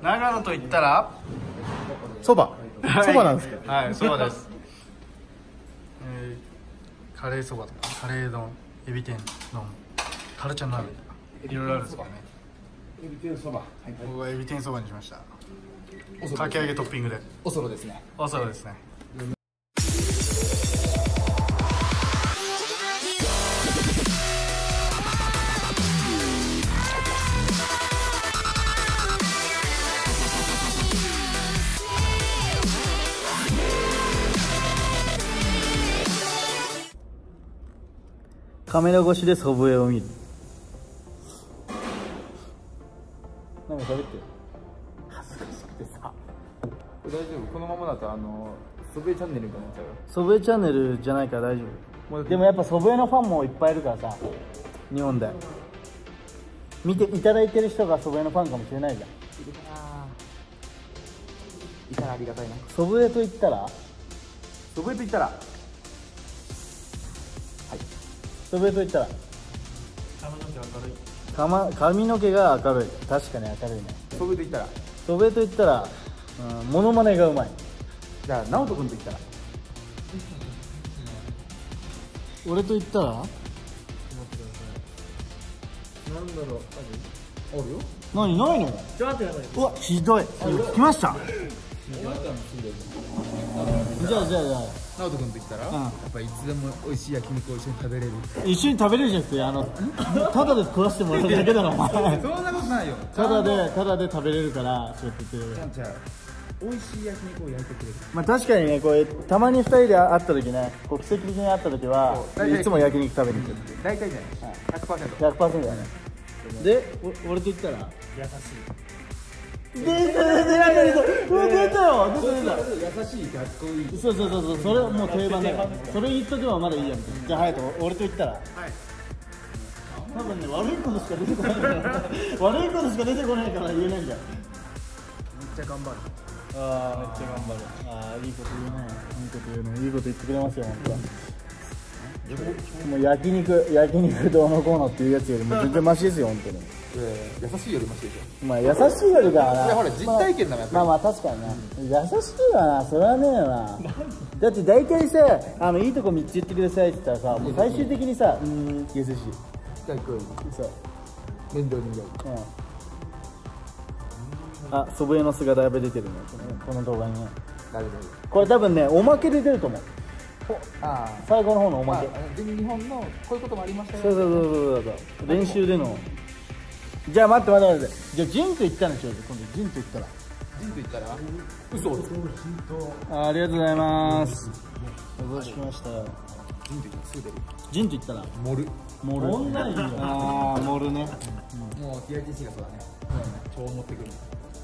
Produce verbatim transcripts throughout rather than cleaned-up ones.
長野と言ったらそば。そばなんですか。 はい、そばです。えー、カレーそばとかカレー丼、エビ天丼、カルチャー鍋とかいろいろあるんですけどね。 エビ天そば。 僕はエビ天そばにしました。かき揚げトッピングで。 おそろですね。 おそろですね。 カメラ越しで祖父江を見る。なんか喋ってる。恥ずかしくてさ。 大丈夫。このままだとあの祖父江チャンネルみたいになっちゃうよ。 祖父江チャンネルじゃないから大丈夫。でもやっぱ祖父江のファンもいっぱいいるからさ、日本で見ていただいてる人が祖父江のファンかもしれないじゃん。 いるかな。いたらありがたいな。 祖父江と言ったら祖父江と言ったら祖父江と言ったら髪の毛明るい。 かま髪の毛が明るい。確かに明るいね。 祖父江と言ったら祖父江と言ったら、うん、モノマネがうまい。 じゃあ直人君と言ったら俺と言ったらなんだろう。あるよ。 何ないの。 ちょっと待ってください。 うわひどい。来ました。じゃあじゃあじゃあ直人君と言ったら、 うん、 やっぱいつでも美味しい焼肉を一緒に食べれる。 一緒に食べれるじゃなくて、あのただで食わしてもらっただけだろお前。 そんなことないよ。 ただでただで食べれるからちょっと言ってる。 ちゃん美味しい焼肉を焼いてくれる。 まあ確かにね、これたまに二人で会った時ね、こう奇跡的に会った時はいつも焼肉食べに行く。 大体じゃない。ひゃくパーセント。 ひゃくパーセントだね。で、お俺と言ったら優し出た出た出た出た出たよ出た出た。 優しいかっこいい。 そうそうそうそう、それもう定番だよ。それ言っとけばまだいいやみたいな。じゃあ隼人、俺と言ったら、はい、多分ね悪いことしか出てこないから悪いことしか出てこないから言えないんだよ。 めっちゃ頑張る。 ああめっちゃ頑張る。ああいいこと言うね。いいこと言うね。いいこと言ってくれますよ本当は。もう焼肉焼肉どうのこうのっていうやつよりも全然マシですよ本当に。 優しいよりマシでしょ。 まあ優しいよりかはな。 いやほら実体験だもんやっぱり。 まあまあ確かにな、優しいわな。それはねえよな。だって大体さ、あのいいとこみっつ言ってくださいって言ったらさ、もう最終的にさ、うーん優しい。 かっこいい。 そう面倒見がいい。 うん。あ、祖父江の素がだいぶ出てるねこの動画にね。 なるほど。 これ多分ねおまけで出ると思う。 ああ最後の方のおまけ。 全日本のこういうこともありましたよ。 そうそうそうそうそう練習での。じゃあ待って待って待って。じゃあジンと言ったらちょうど今度ジンと言ったら。 ジンと言ったら嘘。 あ、ありがとうございます。お待たせしました。 ジンと言ったらすぐ出る。 ジンと言ったら盛る。 盛る。ああ盛るね。 もう ティーアイティーシー がそうだね。超持ってくる。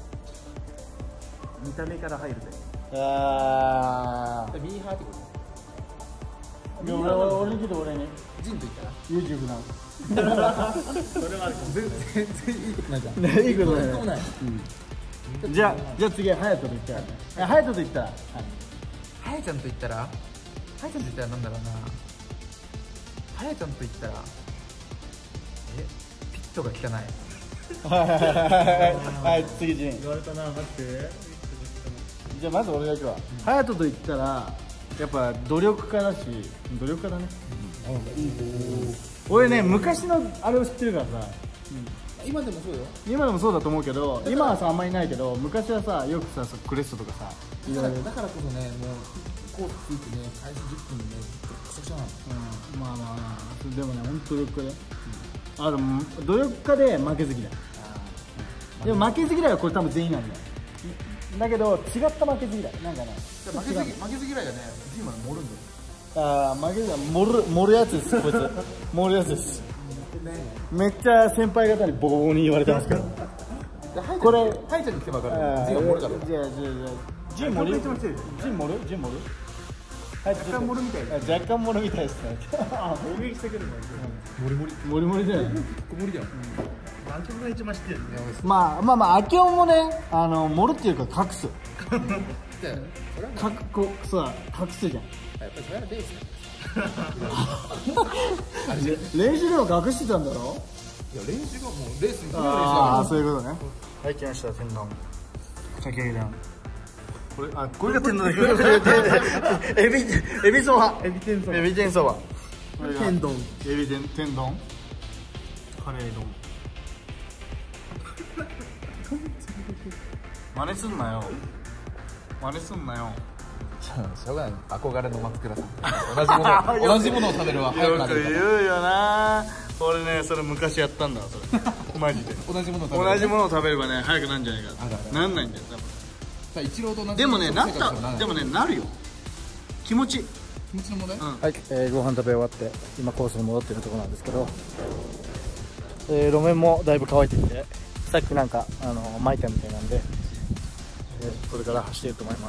見た目から入るぜ。 ああ。 ミーハーってこと。 俺俺に聞いて俺に。 ジンと言ったら YouTube な。 それは全然いいことないじゃん。 ねいいことない。 いいことない。 じゃあじゃあ次は隼人と言ったらね。隼人と言ったら。 はやちゃんと言ったら、はやちゃんと言ったらなんだろうな。はやちゃんと言ったら、え、ピットが汚い。 はい次ジン。 言われたな。待って。 じゃあまず俺が行くわ。隼人と言ったらやっぱ努力家だし、努力家だね。俺ね昔のあれを知ってるからさ。 今でもそうよ。 今でもそうだと思うけど、今はさあんまりないけど、昔はさよくさクレストとかさ。 だからだからこそね、もうコースついてね、開始じゅっぷんでね、クソクソなの。 うん、まあまあまあでもね本当努力家で。あでも努力家で負けず嫌い。でも負けず嫌いはこれ多分全員なんだよ。だけど違った負けず嫌いなんかね。 負けず負けず嫌いがね、ジンは盛るんだよ。 ああ負けず嫌い盛る盛るやつですこいつ。盛るやつです。めっちゃ先輩方にボコボコに言われてますけど。これはやちゃんに来てばかる。ジンは盛るから。 じゃあじゃあじゃあジン盛る？ジン盛る？ジン盛る？ 若干盛るみたいな。 若干盛るみたいですね。 攻撃してくるの。 盛り盛り。 盛り盛りだよね。 盛りだよ。 南極が一番知ってる。 まあまあまあ明夫もね、あの盛るっていうか隠す。かくこうそう隠すじゃん。 やっぱりそれはレース。 練習でも隠してたんだろ。 いや練習がもうレースに来る練習だから。 ああそういうことね。 はい来ました天丼。 かき揚げ丼。これ、あ、これが天丼だ。エビ、エビそば。 エビ天そば。 エビ天そば。 天丼。 エビ天、天丼。カレー丼。真似すんなよ。真似すんなよ。 しょうがない、憧れの松倉さん。同じもの同じものを食べるわ。早くよくなるから言うよな。俺ね、それ昔やったんだわ、それ。マジで。 同じものを食べる。 同じものを食べればね、早くなるんじゃないかあるあるなんないんだよ、多分。 さあ一郎と同じ。 でもね、なった食生活をならないでもね、なるよ。気持ちいい。 気持ちの問題。 うん。 はい、えー、ご飯食べ終わって今コースに戻ってるところなんですけど、えー、路面もだいぶ乾いてきて、さっきなんかあの巻いたみたいなんで、えー、これから走ってると思います。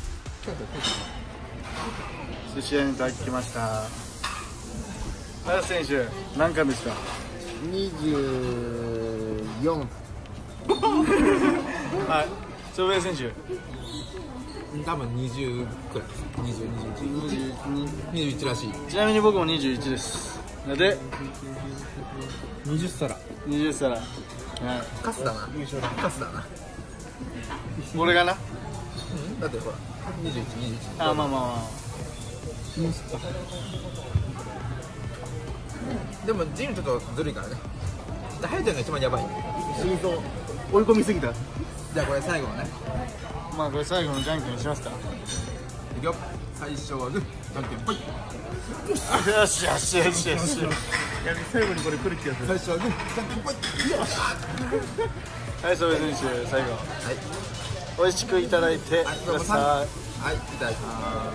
寿司屋に帰ってきました。林選手何回目ですか？ にじゅうよん。 はい。翔平選手多分にじゅうくらいです。にじゅう、にじゅういち、 にじゅうに。 にじゅういちらしい。 ちなみに僕もにじゅういちです。でにじゅっさら。 にじゅう皿。はい。 カスだな。カスだな。 俺がな。 だってほらにじゅういち、にじゅういち。 あ、まあまあまあ。 でもジンちょっとずるいからね。ハヤトのが一番やばい。 心臓追い込みすぎた。 じゃあこれ最後のね。 まあこれ最後のじゃんけんしますか。 いくよ。最初はグー、じゃんけんぽい。 よしよしよしよし。 最後にこれ来る気がする。 最初はグー、じゃんけんぽい。 はい、翔平選手最後。 はい。 美味しくいただいてくださはい、いただきます。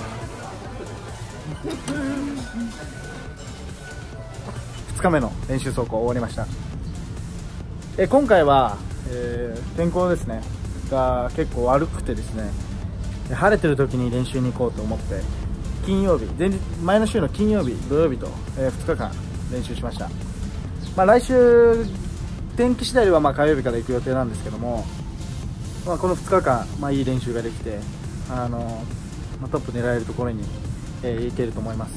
ふつかめの練習走行終わりました。え今回は、えー、天候ですねが結構悪くてですね、晴れてる時に練習に行こうと思って金曜日前日前の週の金曜日土曜日と、えー、ふつかかん練習しました。まあ、来週天気次第ではまあ火曜日から行く予定なんですけども、まあ、このふつかかん、まあ、いい練習ができて、あのまあ、トップ狙えるところに、えー、行けると思います。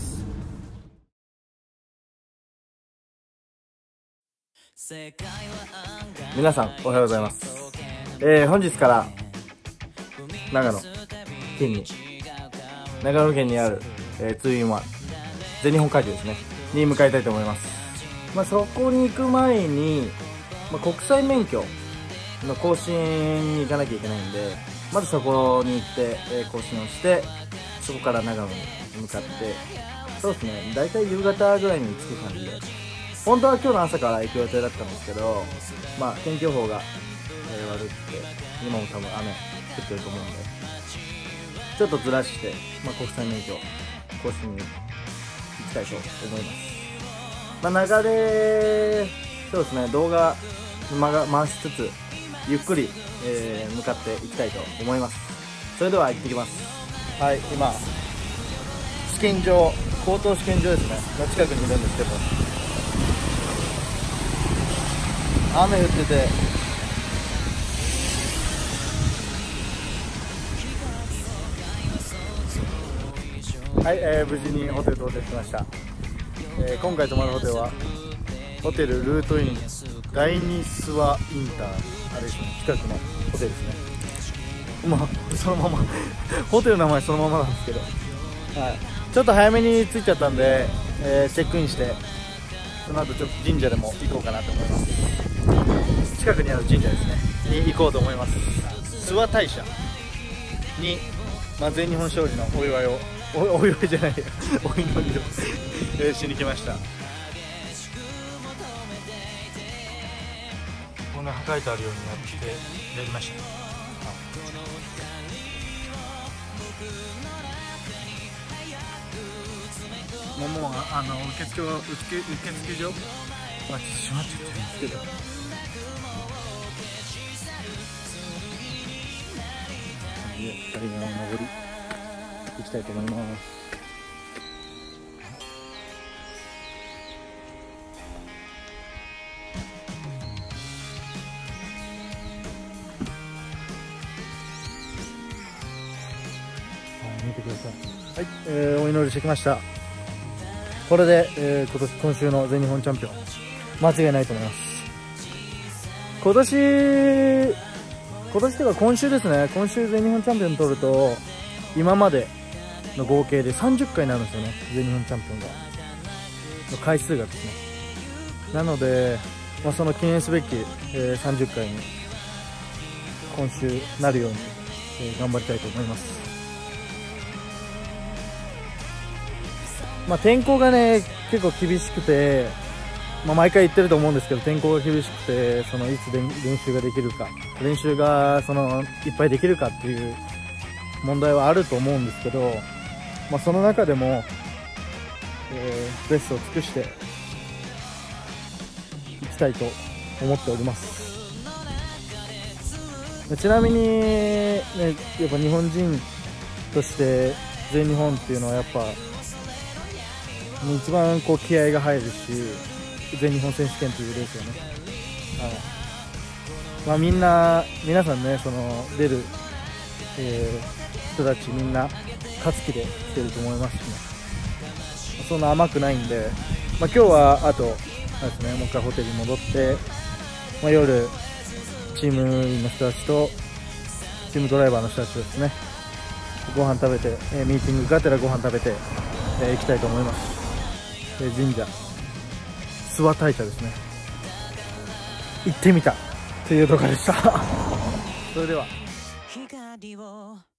皆さんおはようございます。えー、本日から長野県に長野県にある、えー、ツーインワン全日本会場ですねに向かいたいと思います。まあ、そこに行く前に、まあ、国際免許の更新に行かなきゃいけないんで、まずそこに行って、えー、更新をして、そこから長野に向かって、そうですね、大体夕方ぐらいに着く感じで、本当は今日の朝から行く予定だったんですけど、まあ、天気予報が、えー、悪くて、今も多分雨降ってると思うんで、ちょっとずらして、まあ、国際免許更新に行きたいと思います。まあ、流れ、そうですね、動画回しつつ、ゆっくり、えー、向かっていきたいと思います。それでは行ってきます。はい、今試験場、高等試験場ですねの近くにいるんですけど、雨降っててはい、えー、無事にホテル到着しました。えー、今回泊まるホテルはホテルルートイン第二諏訪インター、あれですね、近くのホテルですね。まあそのままホテルの名前そのままなんですけど、はい、ちょっと早めに着いちゃったんで、えー、チェックインしてその後ちょっと神社でも行こうかなと思います。近くにある神社ですねに行こうと思います。諏訪大社に、まあ、全日本勝利のお祝いをお, お祝いじゃないお祈りをえー、しに来ました。 こんな書いてあるようにやってやりました。もうもうあの受付は受付受付所まあ閉まっちゃってるんですけど、 ふたりの上り行きたいと思います。見てください。はい、えー、お祈りしてきました。これで、えー、今年今週の全日本チャンピオン間違いないと思います。今年今年というか今週ですね、今週全日本チャンピオン取ると今までの合計でさんじゅっかいになるんですよね、全日本チャンピオンがの回数がですね。なので、まあ、その記念すべき、えー、さんじゅっかいに今週なるように、えー、頑張りたいと思います。まあ、天候がね結構厳しくて、まあ、毎回言ってると思うんですけど、天候が厳しくて、そのいつ練習ができるか、練習がそのいっぱいできるかっていう問題はあると思うんですけど、まあ、その中でも、えー、ベストを尽くしていきたいと思っております。ちなみに、ね、やっぱ日本人として全日本っていうのはやっぱ一番こう気合が入るし、全日本選手権というレースよね。はい、まあ、みんな皆さんね、その出る、えー、人たちみんな勝つ気で来てると思いますしね、そんな甘くないんで、まあ、今日はあとあれですね、もう一回ホテルに戻って、まあ、夜チーム員の人たちとチームドライバーの人たちとですね、ご飯食べて、えー、ミーティングがてらご飯食べて、えー、行きたいと思います。えー、神社諏訪大社ですね、行ってみたという動画でしたそれでは。